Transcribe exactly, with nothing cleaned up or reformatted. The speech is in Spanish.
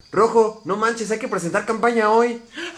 Rojo, no manches, hay que presentar campaña hoy.